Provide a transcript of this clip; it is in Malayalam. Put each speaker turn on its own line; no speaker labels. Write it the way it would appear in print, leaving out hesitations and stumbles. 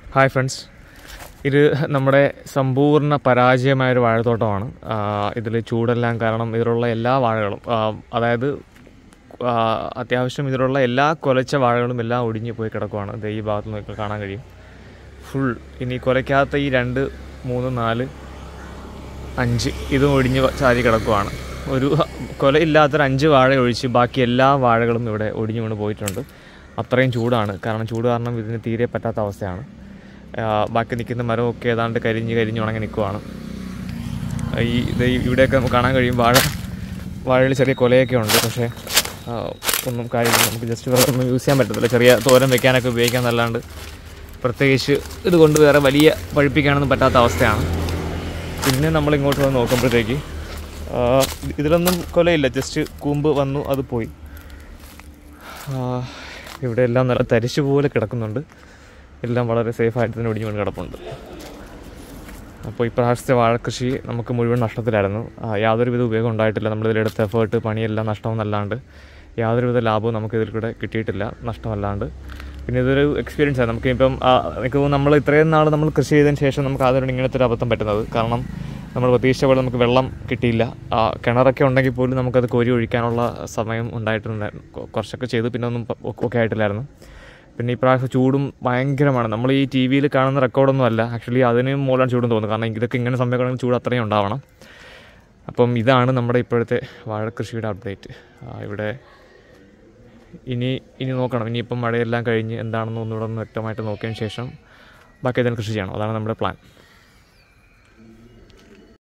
ഹായ് ഫ്രണ്ട്സ്, ഇത് നമ്മുടെ സമ്പൂർണ്ണ പരാജയമായൊരു വാഴത്തോട്ടമാണ്. ഇതിൽ ചൂടെല്ലാം കാരണം ഇതിലുള്ള എല്ലാ വാഴകളും, അതായത് അത്യാവശ്യം ഇതിലുള്ള എല്ലാ കുലച്ച വാഴകളും എല്ലാം ഒടിഞ്ഞ് പോയി കിടക്കുവാണ്. ഇത് ഈ ഭാഗത്ത് നോക്കി കാണാൻ കഴിയും. ഫുൾ ഇനി കുലയ്ക്കാത്ത ഈ 2, 3, 4, 5 ഇതും ഒടിഞ്ഞ് ചാരി കിടക്കുവാണ്. ഒരു കൊലയില്ലാത്തൊരു 5 വാഴ ഒഴിച്ച് ബാക്കി എല്ലാ വാഴകളും ഇവിടെ ഒടിഞ്ഞു വീണ് പോയിട്ടുണ്ട്. അത്രയും ചൂടാണ്. ചൂട് കാരണം ഇതിന് തീരെ പറ്റാത്ത അവസ്ഥയാണ്. ബാക്കി നിൽക്കുന്ന മരമൊക്കെ ഏതാണ്ട് കരിഞ്ഞ് ഉണങ്ങി നിൽക്കുവാണ്. ഇവിടെയൊക്കെ നമുക്ക് കാണാൻ കഴിയും വാഴയിൽ ചെറിയ കൊലയൊക്കെ ഉണ്ട്. പക്ഷേ ഒന്നും കാര്യമില്ല. നമുക്ക് ജസ്റ്റ് വേറെ ഒന്നും യൂസ് ചെയ്യാൻ പറ്റത്തില്ല. ചെറിയ തോരൻ വെക്കാനൊക്കെ ഉപയോഗിക്കാമെന്നല്ലാണ്ട് പ്രത്യേകിച്ച് ഇതുകൊണ്ട് വേറെ വലിയ പഴുപ്പിക്കാനൊന്നും പറ്റാത്ത അവസ്ഥയാണ്. പിന്നെ നമ്മളിങ്ങോട്ട് വന്ന് നോക്കുമ്പോഴത്തേക്ക് ഇതിലൊന്നും കൊലയില്ല, ജസ്റ്റ് കൂമ്പ് വന്നു, അത് പോയി. ഇവിടെ എല്ലാം നല്ല തരിശ് പോലെ കിടക്കുന്നുണ്ട്. എല്ലാം വളരെ സേഫായിട്ട് തന്നെ ഒടിഞ്ഞു കൊണ്ട് കിടപ്പുണ്ട്. അപ്പോൾ ഇപ്രാവശ്യത്തെ വാഴക്കൃഷി നമുക്ക് മുഴുവൻ നഷ്ടത്തിലായിരുന്നു. യാതൊരുവിധ ഉപയോഗം ഉണ്ടായിട്ടില്ല. നമ്മളിതിലെടുത്ത എഫേർട്ട്, പണിയെല്ലാം നഷ്ടമെന്നല്ലാണ്ട് യാതൊരുവിധ ലാഭവും നമുക്കിതിൽ കൂടെ കിട്ടിയിട്ടില്ല, നഷ്ടമല്ലാണ്ട്. പിന്നെ ഇതൊരു എക്സ്പീരിയൻസ് ആണ്. നമുക്കിപ്പം നമ്മൾ ഇത്രയും നാൾ നമ്മൾ കൃഷി ചെയ്തതിന് ശേഷം നമുക്ക് ആദ്യം ഇങ്ങനത്തെ ഒരു അബദ്ധം പറ്റുന്നത്. കാരണം നമ്മൾ പ്രതീക്ഷിച്ച പോലെ നമുക്ക് വെള്ളം കിട്ടിയില്ല. കിണറൊക്കെ ഉണ്ടെങ്കിൽ പോലും നമുക്കത് കോരി ഒഴിക്കാനുള്ള സമയം ഉണ്ടായിട്ടുണ്ടായിരുന്നു. കുറച്ചൊക്കെ ചെയ്തു, പിന്നെ ഒന്നും ഒക്കെ ആയിട്ടില്ലായിരുന്നു. പിന്നെ ഇപ്രാവശ്യം ചൂടും ഭയങ്കരമാണ്. നമ്മൾ ഈ ടി വിയിൽ കാണുന്ന റെക്കോർഡൊന്നും അല്ല, ആക്ച്വലി അതിനും മൂലം ചൂടും തോന്നുന്നു. കാരണം ഇതൊക്കെ ഇങ്ങനെ സംഭവിക്കണമെങ്കിൽ ചൂട് അത്രയും ഉണ്ടാവണം. അപ്പം ഇതാണ് നമ്മുടെ ഇപ്പോഴത്തെ വാഴക്കൃഷിയുടെ അപ്ഡേറ്റ്. ഇവിടെ ഇനി നോക്കണം. ഇനിയിപ്പം മഴയെല്ലാം കഴിഞ്ഞ് എന്താണെന്ന് ഒന്നുകൂടെ ഒന്ന് വ്യക്തമായിട്ട് നോക്കിയതിന് ശേഷം ബാക്കി അതിന് കൃഷി ചെയ്യണം. അതാണ് നമ്മുടെ പ്ലാൻ.